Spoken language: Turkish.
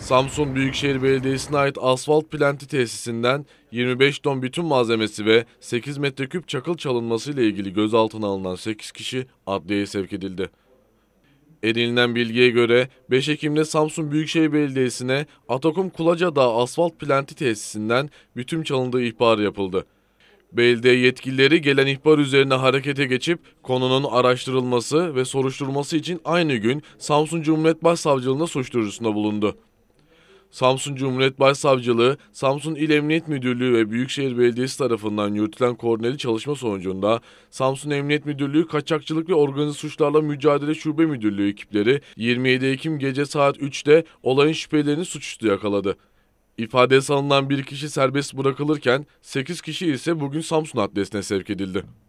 Samsun Büyükşehir Belediyesi'ne ait asfalt planta tesisinden 25 ton bütün malzemesi ve 8 metreküp çakıl çalınması ile ilgili gözaltına alınan 8 kişi adliyeye sevk edildi. Edinilen bilgiye göre 5 Ekim'de Samsun Büyükşehir Belediyesi'ne Atakum Kulacadağ asfalt planta tesisinden bütün çalındığı ihbarı yapıldı. Belediye yetkilileri gelen ihbar üzerine harekete geçip konunun araştırılması ve soruşturulması için aynı gün Samsun Cumhuriyet Başsavcılığına suç duyurusunda bulundu. Samsun Cumhuriyet Başsavcılığı, Samsun İl Emniyet Müdürlüğü ve Büyükşehir Belediyesi tarafından yürütülen koordineli çalışma sonucunda Samsun Emniyet Müdürlüğü Kaçakçılık ve Organize Suçlarla Mücadele Şube Müdürlüğü ekipleri 27 Ekim gece saat 3'te olayın şüphelerini suçüstü yakaladı. İfadeye alınan bir kişi serbest bırakılırken 8 kişi ise bugün Samsun Adliyesi'ne sevk edildi.